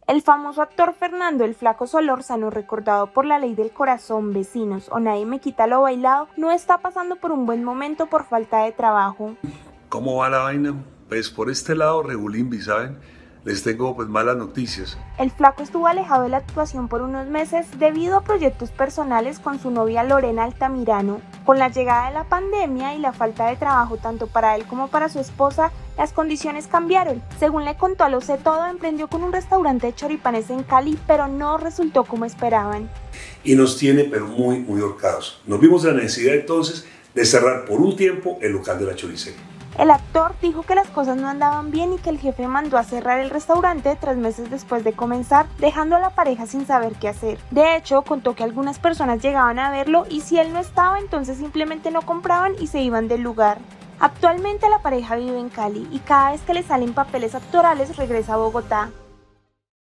El famoso actor Fernando el Flaco Solórzano, recordado por La Ley del Corazón, Vecinos o Nadie me quita lo bailado, no está pasando por un buen momento por falta de trabajo. ¿Cómo va la vaina? Pues por este lado, regulimbi, ¿saben? Les tengo pues malas noticias. El Flaco estuvo alejado de la actuación por unos meses debido a proyectos personales con su novia Lorena Altamirano. Con la llegada de la pandemia y la falta de trabajo tanto para él como para su esposa, las condiciones cambiaron. Según le contó a Lo Sé Todo, emprendió con un restaurante de choripanes en Cali, pero no resultó como esperaban. Y nos tiene pero muy ahorcados. Nos vimos en la necesidad entonces de cerrar por un tiempo el local de la choricería. El actor dijo que las cosas no andaban bien y que el jefe mandó a cerrar el restaurante 3 meses después de comenzar, dejando a la pareja sin saber qué hacer. De hecho, contó que algunas personas llegaban a verlo y si él no estaba, entonces simplemente no compraban y se iban del lugar. Actualmente la pareja vive en Cali y cada vez que le salen papeles actorales regresa a Bogotá.